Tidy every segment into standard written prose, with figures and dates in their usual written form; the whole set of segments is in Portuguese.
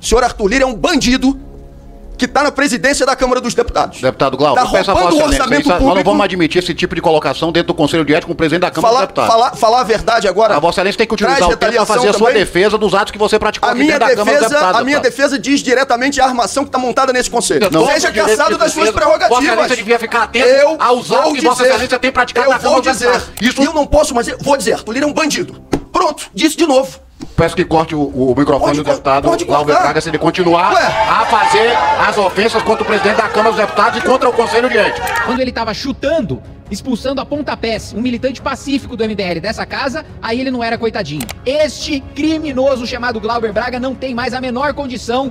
O senhor Arthur Lira é um bandido que está na presidência da Câmara dos Deputados. Deputado Glauber, tá roubando o orçamento público. Nós não vamos admitir esse tipo de colocação dentro do Conselho de Ética com o presidente da Câmara dos Deputados. Falar a verdade agora. A Vossa Excelência tem que utilizar o tempo para fazer a sua defesa dos atos que você praticou aqui dentro da Câmara dos Deputados. A minha defesa diz diretamente a armação que está montada nesse Conselho. Não, seja cassado das suas prerrogativas. Vossa Excelência devia ficar atento aos atos que Vossa Excelência tem praticado na Câmara dos Deputados. Eu não posso, mas vou dizer, Arthur Lira é um bandido. Pronto, disse de novo. Peço que corte o microfone do deputado Glauber Braga se ele continuar a fazer as ofensas contra o presidente da Câmara dos Deputados e contra o Conselho de Ética. Quando ele estava chutando, expulsando a pontapés um militante pacífico do MBL dessa casa, aí ele não era coitadinho. Este criminoso chamado Glauber Braga não tem mais a menor condição,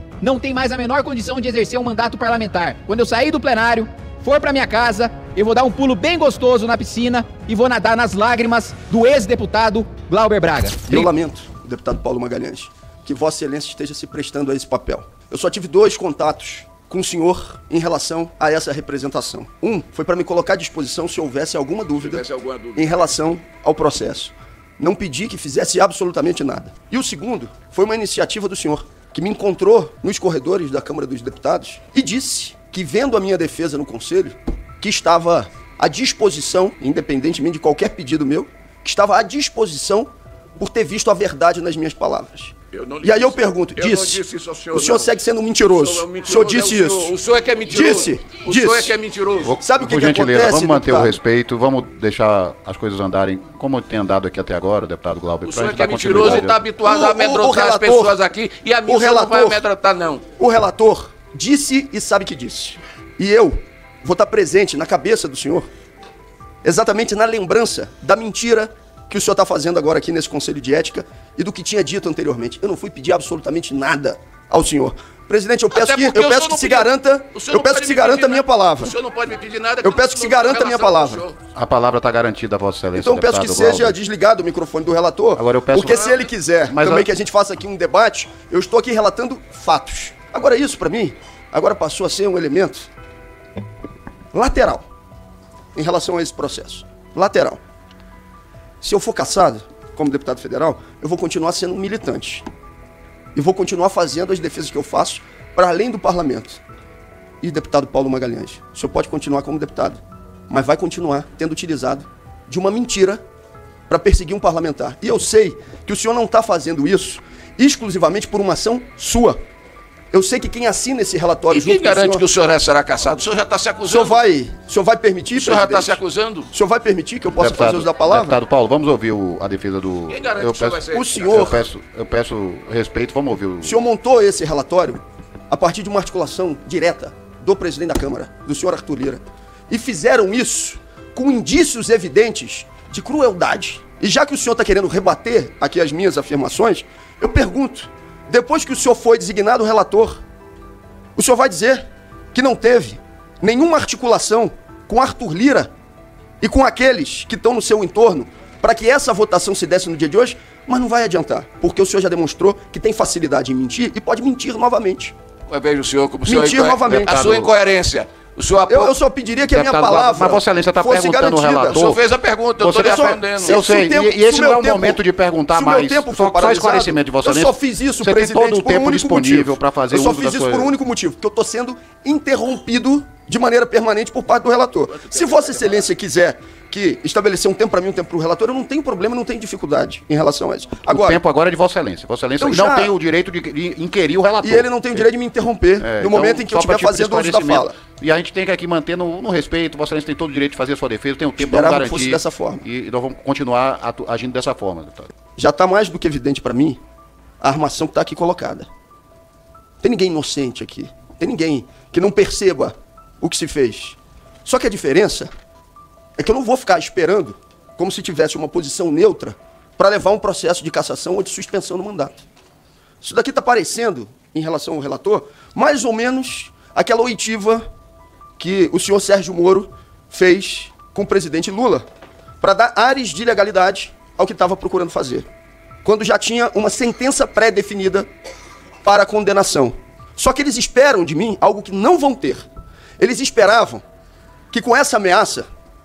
de exercer um mandato parlamentar. Quando eu sair do plenário, for pra minha casa, eu vou dar um pulo bem gostoso na piscina e vou nadar nas lágrimas do ex-deputado Glauber Braga. Eu lamento, deputado Paulo Magalhães, que Vossa Excelência esteja se prestando a esse papel. Eu só tive 2 contatos com o senhor em relação a essa representação. Um foi para me colocar à disposição se houvesse alguma dúvida em relação ao processo. Não pedi que fizesse absolutamente nada. E o segundo foi uma iniciativa do senhor, que me encontrou nos corredores da Câmara dos Deputados e disse que, vendo a minha defesa no Conselho, que estava à disposição, independentemente de qualquer pedido meu, que estava à disposição por ter visto a verdade nas minhas palavras. E aí eu pergunto, o senhor segue sendo um mentiroso. O senhor disse isso. O senhor é que é mentiroso. O senhor é que é mentiroso. Sabe o que acontece, vamos manter deputado? o respeito, vamos deixar as coisas andarem como tem andado aqui até agora, deputado Glauber. O senhor é que é mentiroso e está habituado a amedrontar as pessoas aqui, e a mim o senhor não vai amedrontar, não. O relator disse e sabe que disse. E eu vou estar presente na cabeça do senhor, exatamente na lembrança da mentira que o senhor está fazendo agora aqui nesse Conselho de Ética e do que tinha dito anteriormente. Eu não fui pedir absolutamente nada ao senhor. Presidente, eu peço que se garanta a minha palavra. O senhor não pode me pedir nada. Eu peço que se garanta a minha palavra. A palavra está garantida, Vossa Excelência. Então eu peço que seja desligado o microfone do relator, agora eu peço porque se ele quiser também que a gente faça aqui um debate, eu estou aqui relatando fatos. Agora isso, para mim, agora passou a ser um elemento lateral em relação a esse processo. Lateral. Se eu for cassado como deputado federal, eu vou continuar sendo um militante. E vou continuar fazendo as defesas que eu faço para além do parlamento. E deputado Paulo Magalhães, o senhor pode continuar como deputado, mas vai continuar tendo utilizado de uma mentira para perseguir um parlamentar. E eu sei que o senhor não está fazendo isso exclusivamente por uma ação sua. Eu sei que quem assina esse relatório... E quem garante que o senhor será cassado? O senhor já está se acusando. O senhor vai permitir, o senhor já está se acusando? O senhor vai permitir que eu possa fazer uso da palavra? Deputado Paulo, vamos ouvir a defesa do... Quem garante que o senhor vai ser... O senhor... Eu peço respeito, vamos ouvir o... O senhor montou esse relatório a partir de uma articulação direta do presidente da Câmara, do senhor Arthur Lira. E fizeram isso com indícios evidentes de crueldade. E já que o senhor está querendo rebater aqui as minhas afirmações, eu pergunto... Depois que o senhor foi designado relator, o senhor vai dizer que não teve nenhuma articulação com Arthur Lira e com aqueles que estão no seu entorno para que essa votação se desse no dia de hoje, mas não vai adiantar, porque o senhor já demonstrou que tem facilidade em mentir e pode mentir novamente. Eu vejo o senhor como mentir novamente. A sua incoerência. Eu só pediria que a minha palavra mas Vossa Excelência está perguntando ao relator. O senhor fez a pergunta, eu estou lhe respondendo. Eu sei, e esse não é o momento de perguntar mais. Só esclarecimento de Vossa Excelência. Eu só fiz isso, você presidente, tem todo o tempo disponível para fazer uso da sua... Eu só fiz isso por um único motivo, porque eu estou sendo interrompido de maneira permanente por parte do relator. Se Vossa Excelência quiser que estabelecer um tempo para mim, um tempo para o relator, eu não tenho problema, não tenho dificuldade em relação a isso. Agora, o tempo agora é de Vossa Excelência. Vossa Excelência não tem o direito de inquirir o relator. E ele não tem o direito de me interromper no momento em que eu estiver fazendo uso da fala. E a gente tem que aqui manter no respeito. Vossa Excelência tem todo o direito de fazer a sua defesa, tem o tempo para garantir. Que fosse dessa forma. E nós vamos continuar agindo dessa forma, deputado. Já está mais do que evidente para mim a armação que está aqui colocada. Tem ninguém inocente aqui. Tem ninguém que não perceba o que se fez. Só que a diferença é que eu não vou ficar esperando como se tivesse uma posição neutra para levar um processo de cassação ou de suspensão no mandato. Isso daqui está parecendo, em relação ao relator, mais ou menos aquela oitiva que o senhor Sérgio Moro fez com o presidente Lula para dar ares de legalidade ao que estava procurando fazer, quando já tinha uma sentença pré-definida para a condenação. Só que eles esperam de mim algo que não vão ter. Eles esperavam que com essa ameaça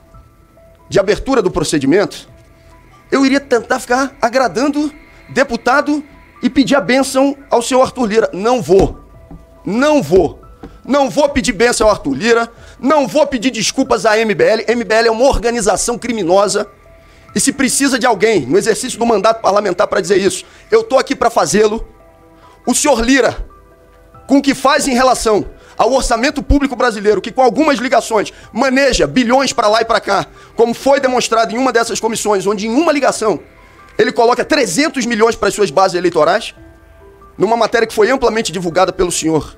de abertura do procedimento, eu iria tentar ficar agradando deputado e pedir a bênção ao senhor Arthur Lira. Não vou. Não vou. Não vou pedir bênção ao Arthur Lira. Não vou pedir desculpas à MBL. MBL é uma organização criminosa. E se precisa de alguém no exercício do mandato parlamentar para dizer isso, eu estou aqui para fazê-lo. O senhor Lira, com o que faz em relação ao orçamento público brasileiro, que com algumas ligações maneja bilhões para lá e para cá, como foi demonstrado em uma dessas comissões, onde em uma ligação ele coloca 300 milhões para as suas bases eleitorais, numa matéria que foi amplamente divulgada pelo senhor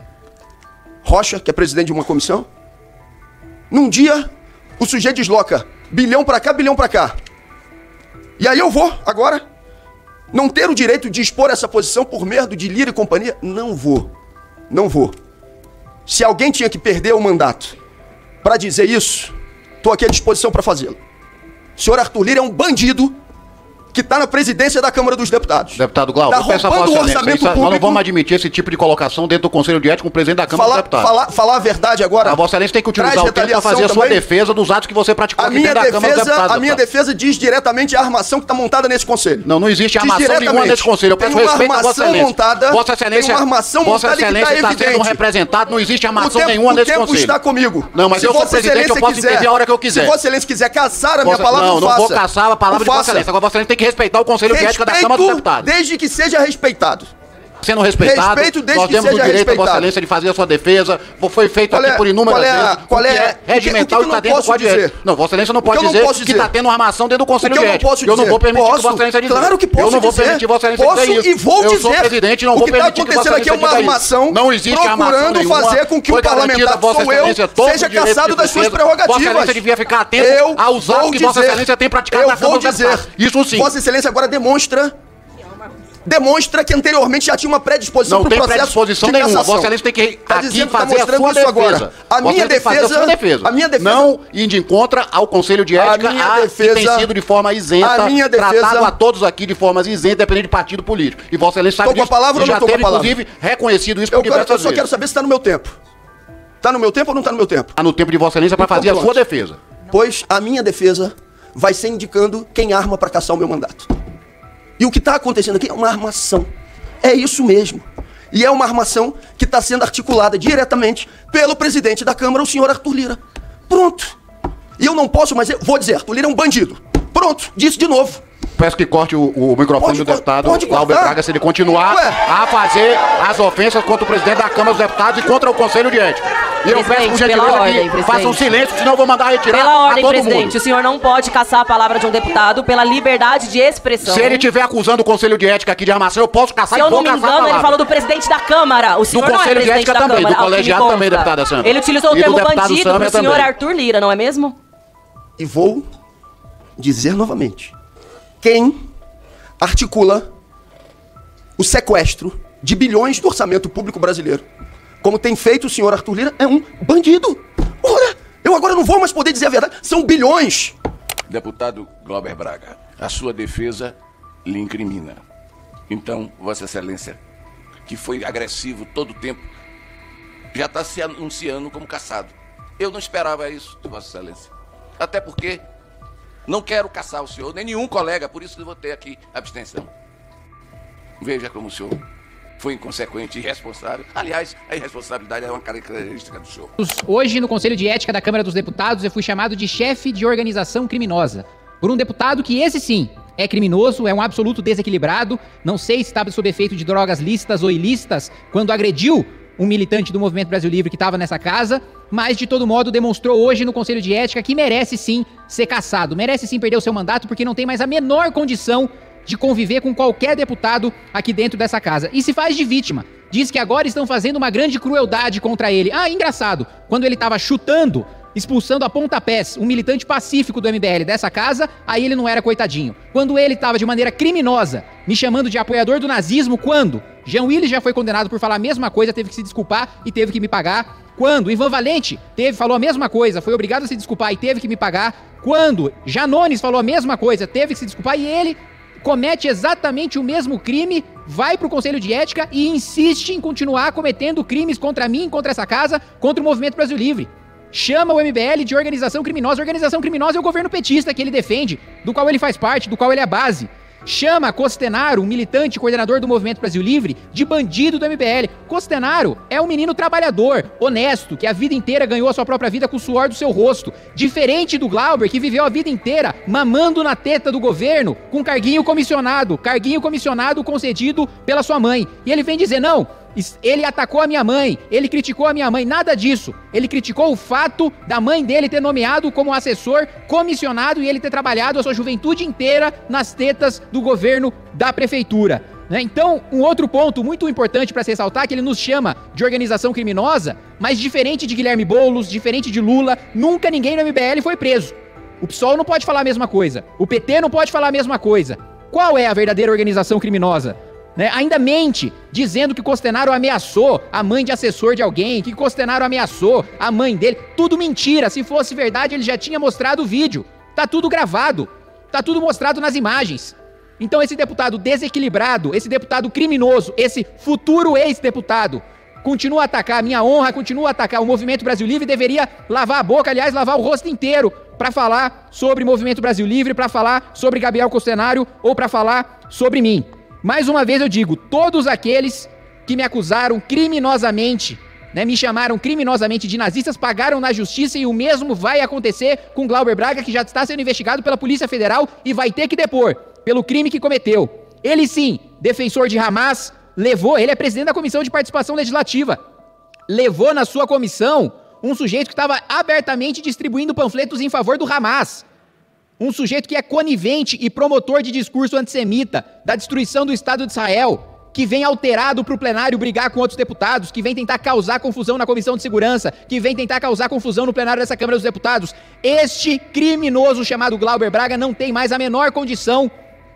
Rocha, que é presidente de uma comissão. Num dia, o sujeito desloca bilhão para cá, bilhão para cá. E aí eu vou, agora, não ter o direito de expor essa posição por medo de Lira e companhia? Não vou. Não vou. Se alguém tinha que perder o mandato para dizer isso, estou aqui à disposição para fazê-lo. O senhor Arthur Lira é um bandido que está na presidência da Câmara dos Deputados. Deputado Glauber, tá roubando o orçamento público. Nós não vamos admitir esse tipo de colocação dentro do Conselho de Ética com o presidente da Câmara dos Deputados. Falar a verdade agora. A Vossa Excelência tem que utilizar o tempo para fazer a sua defesa dos atos que você praticou aqui dentro da Câmara dos Deputados. A minha defesa diz diretamente a armação que está montada nesse Conselho. Não existe armação nenhuma nesse Conselho. Eu peço respeito a Vossa Excelência. Vossa Excelência está sendo representado, não existe armação nenhuma nesse Conselho. O tempo está comigo. Não, mas eu sou presidente, eu posso intervir a hora que eu quiser. Se Vossa Excelência quiser caçar a minha palavra, não vou caçar a palavra de Vossa Excelência. Agora Vossa Excelência tem que respeitar o Conselho de Ética da Câmara dos Deputados. Desde que seja respeitado. Sendo respeitado, nós temos o direito a Vossa Excelência de fazer a sua defesa. Foi feito aqui por inúmeras vezes. Qual é regimental e está dentro do Código de Ética. Não, Vossa Excelência não pode dizer que está tendo uma armação dentro do Conselho de Ética. Eu não vou permitir que Vossa Excelência diga. Claro que posso. Eu não vou permitir Vossa Excelência dizer isso. E vou dizer. Eu sou presidente e não vou permitir que Vossa Excelência diga isso. Não existe armação nenhuma. Procurando fazer com que o parlamentar, sou eu, seja caçado das suas prerrogativas. Vossa Excelência devia ficar atento aos atos que Vossa Excelência tem praticado na Câmara dos Deputados. Isso sim. Vossa Excelência agora demonstra que anteriormente já tinha uma predisposição para o processo. Não tem predisposição nenhuma. Vossa Excelência tem que aqui fazer a sua defesa. A minha defesa. Não indo em contra ao Conselho de Ética, que tem sido de forma isenta, tratado a todos aqui de forma isenta, independente de partido político. E Vossa Excelência sabe disso, e já teve, inclusive, reconhecido isso por diversas vezes. Eu só quero saber se está no meu tempo. Está no meu tempo ou não está no meu tempo? Está no tempo de Vossa Excelência para fazer a sua defesa. Pois a minha defesa vai ser indicando quem arma para caçar o meu mandato. E o que está acontecendo aqui é uma armação. É isso mesmo. E é uma armação que está sendo articulada diretamente pelo presidente da Câmara, o senhor Arthur Lira. Pronto. E eu não posso, mas eu vou dizer, Arthur Lira é um bandido. Pronto, disse de novo. Peço que corte o microfone do deputado Glauber Braga se ele continuar a fazer as ofensas contra o presidente da Câmara dos Deputados e contra o Conselho de Ética. E eu peço por gentileza que faça um silêncio, senão eu vou mandar retirar pela ordem, a todo presidente, mundo. O senhor não pode caçar a palavra de um deputado pela liberdade de expressão. Se ele estiver acusando o Conselho de Ética aqui de armação, eu posso caçar e vou caçar a palavra. Se eu não me engano, ele falou do presidente da Câmara. O senhor do Conselho não é de Ética também, do colegiado também, deputada Sâmia. Ele utilizou o termo bandido pro senhor Arthur Lira, não é mesmo? E vou dizer novamente. Quem articula o sequestro de bilhões do orçamento público brasileiro, como tem feito o senhor Arthur Lira, é um bandido. Ora, eu agora não vou mais poder dizer a verdade. São bilhões. Deputado Glauber Braga, a sua defesa lhe incrimina. Então, Vossa Excelência, que foi agressivo todo o tempo, já está se anunciando como caçado. Eu não esperava isso de Vossa Excelência. Até porque não quero caçar o senhor, nem nenhum colega, por isso que eu vou ter aqui abstenção. Veja como o senhor foi inconsequente e irresponsável. Aliás, a irresponsabilidade é uma característica do senhor. Hoje, no Conselho de Ética da Câmara dos Deputados, eu fui chamado de chefe de organização criminosa. Por um deputado que, esse sim, é criminoso, é um absoluto desequilibrado. Não sei se estava sob efeito de drogas lícitas ou ilícitas quando agrediu um militante do Movimento Brasil Livre que estava nessa casa, mas de todo modo demonstrou hoje no Conselho de Ética que merece sim ser cassado, merece sim perder o seu mandato porque não tem mais a menor condição de conviver com qualquer deputado aqui dentro dessa casa. E se faz de vítima. Diz que agora estão fazendo uma grande crueldade contra ele. Ah, engraçado, quando ele estava chutando, expulsando a pontapés um militante pacífico do MBL dessa casa, aí ele não era coitadinho. Quando ele estava de maneira criminosa, me chamando de apoiador do nazismo, quando Jean Willis já foi condenado por falar a mesma coisa, teve que se desculpar e teve que me pagar. Quando Ivan Valente falou a mesma coisa, foi obrigado a se desculpar e teve que me pagar. Quando Janones falou a mesma coisa, teve que se desculpar e ele comete exatamente o mesmo crime, vai pro Conselho de Ética e insiste em continuar cometendo crimes contra mim, contra essa casa, contra o Movimento Brasil Livre. Chama o MBL de organização criminosa. Organização criminosa é o governo petista que ele defende, do qual ele faz parte, do qual ele é base. chama Costenaro, um militante coordenador do Movimento Brasil Livre, de bandido do MBL. Costenaro é um menino trabalhador, honesto, que a vida inteira ganhou a sua própria vida com o suor do seu rosto. Diferente do Glauber, que viveu a vida inteira mamando na teta do governo com carguinho comissionado concedido pela sua mãe. E ele vem dizer, não, ele atacou a minha mãe, ele criticou a minha mãe, nada disso. Ele criticou o fato da mãe dele ter nomeado como assessor comissionado e ele ter trabalhado a sua juventude inteira nas tetas do governo da prefeitura. Então, um outro ponto muito importante para se ressaltar é que ele nos chama de organização criminosa, mas diferente de Guilherme Boulos, diferente de Lula, nunca ninguém no MBL foi preso. O PSOL não pode falar a mesma coisa, o PT não pode falar a mesma coisa. Qual é a verdadeira organização criminosa? Ainda mente, dizendo que Costenaro ameaçou a mãe de assessor de alguém, que Costenaro ameaçou a mãe dele. Tudo mentira, se fosse verdade ele já tinha mostrado o vídeo. Tá tudo gravado, tá tudo mostrado nas imagens. Então esse deputado desequilibrado, esse deputado criminoso, esse futuro ex-deputado, continua a atacar a minha honra, continua a atacar o Movimento Brasil Livre, deveria lavar a boca, aliás, lavar o rosto inteiro para falar sobre Movimento Brasil Livre, para falar sobre Gabriel Costenaro ou para falar sobre mim. Mais uma vez eu digo, todos aqueles que me acusaram criminosamente, me chamaram criminosamente de nazistas, pagaram na justiça e o mesmo vai acontecer com Glauber Braga, que já está sendo investigado pela Polícia Federal e vai ter que depor pelo crime que cometeu. Ele sim, defensor de Hamas, ele é presidente da Comissão de Participação Legislativa, levou na sua comissão um sujeito que estava abertamente distribuindo panfletos em favor do Hamas. Um sujeito que é conivente e promotor de discurso antissemita, da destruição do Estado de Israel, que vem alterado para o plenário brigar com outros deputados, que vem tentar causar confusão na Comissão de Segurança, que vem tentar causar confusão no plenário dessa Câmara dos Deputados. Este criminoso chamado Glauber Braga não tem mais a menor condição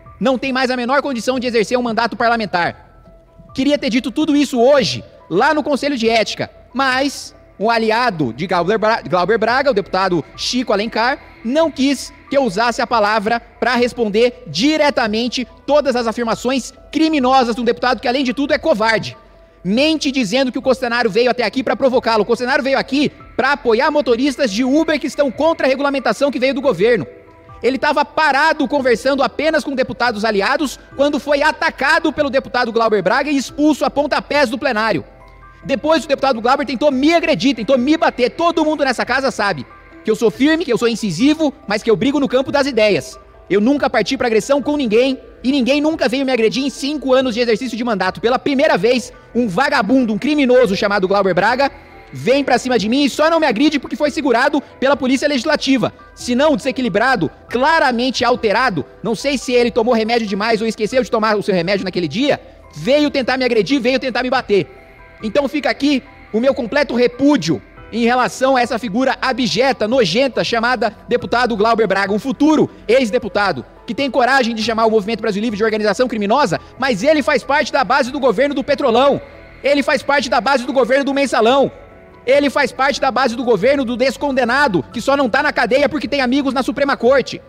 de exercer um mandato parlamentar. Queria ter dito tudo isso hoje, lá no Conselho de Ética, mas um aliado de Glauber Braga, o deputado Chico Alencar, não quis que eu usasse a palavra para responder diretamente todas as afirmações criminosas de um deputado que, além de tudo, é covarde. Mente dizendo que o Costenaro veio até aqui para provocá-lo. O Costenaro veio aqui para apoiar motoristas de Uber que estão contra a regulamentação que veio do governo. Ele estava parado conversando apenas com deputados aliados quando foi atacado pelo deputado Glauber Braga e expulso a pontapés do plenário. Depois o deputado Glauber tentou me agredir, tentou me bater. Todo mundo nessa casa sabe que eu sou firme, que eu sou incisivo, mas que eu brigo no campo das ideias. Eu nunca parti para agressão com ninguém e ninguém nunca veio me agredir em 5 anos de exercício de mandato. Pela primeira vez, um vagabundo, um criminoso chamado Glauber Braga vem pra cima de mim e só não me agride porque foi segurado pela Polícia Legislativa. Se não, desequilibrado, claramente alterado, não sei se ele tomou remédio demais ou esqueceu de tomar o seu remédio naquele dia, veio tentar me agredir, veio tentar me bater. Então fica aqui o meu completo repúdio em relação a essa figura abjeta, nojenta, chamada deputado Glauber Braga, um futuro ex-deputado, que tem coragem de chamar o Movimento Brasil Livre de organização criminosa, mas ele faz parte da base do governo do Petrolão, ele faz parte da base do governo do Mensalão, ele faz parte da base do governo do descondenado, que só não tá na cadeia porque tem amigos na Suprema Corte.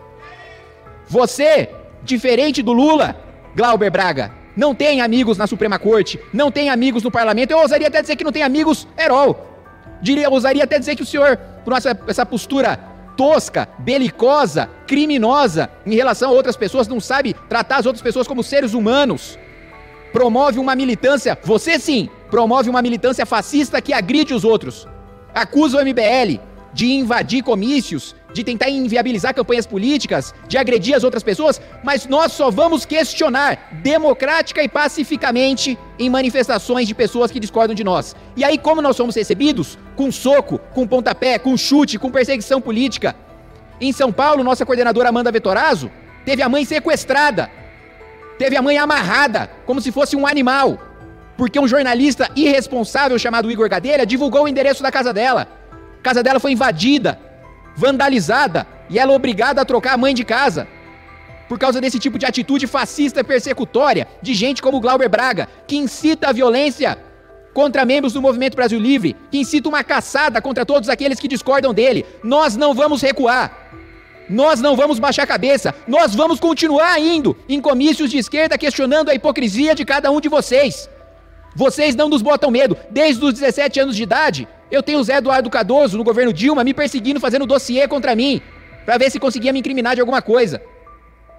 Você, diferente do Lula, Glauber Braga, não tem amigos na Suprema Corte, não tem amigos no parlamento, eu ousaria até dizer que não tem amigos at all. Ousaria até dizer que o senhor, por essa postura tosca, belicosa, criminosa em relação a outras pessoas, não sabe tratar as outras pessoas como seres humanos, promove uma militância, você sim, promove uma militância fascista que agride os outros, acusa o MBL de invadir comícios, de tentar inviabilizar campanhas políticas, de agredir as outras pessoas, mas nós só vamos questionar democrática e pacificamente em manifestações de pessoas que discordam de nós. E aí, como nós somos recebidos? Com soco, com pontapé, com chute, com perseguição política. Em São Paulo, nossa coordenadora Amanda Vettorazzo teve a mãe sequestrada, teve a mãe amarrada, como se fosse um animal, porque um jornalista irresponsável chamado Igor Gadelha divulgou o endereço da casa dela. A casa dela foi invadida, vandalizada, e ela é obrigada a trocar a mãe de casa por causa desse tipo de atitude fascista persecutória de gente como Glauber Braga, que incita a violência contra membros do Movimento Brasil Livre, que incita uma caçada contra todos aqueles que discordam dele. Nós não vamos recuar, nós não vamos baixar a cabeça, nós vamos continuar indo em comícios de esquerda questionando a hipocrisia de cada um de vocês. Vocês não nos botam medo. Desde os 17 anos de idade, eu tenho o Zé Eduardo Cardoso, no governo Dilma, me perseguindo, fazendo dossiê contra mim, pra ver se conseguia me incriminar de alguma coisa.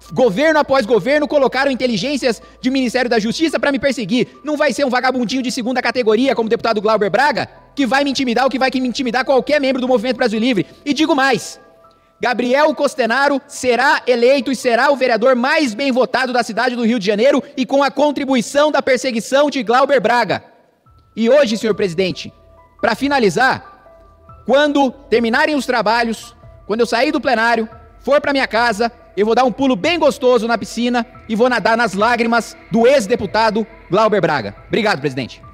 governo após governo, colocaram inteligências de Ministério da Justiça para me perseguir. Não vai ser um vagabundinho de segunda categoria, como o deputado Glauber Braga, que vai me intimidar, ou que vai me intimidar qualquer membro do Movimento Brasil Livre. E digo mais, Gabriel Costenaro será eleito e será o vereador mais bem votado da cidade do Rio de Janeiro e com a contribuição da perseguição de Glauber Braga. E hoje, senhor presidente, para finalizar, quando terminarem os trabalhos, quando eu sair do plenário, for para minha casa, eu vou dar um pulo bem gostoso na piscina e vou nadar nas lágrimas do ex-deputado Glauber Braga. Obrigado, presidente.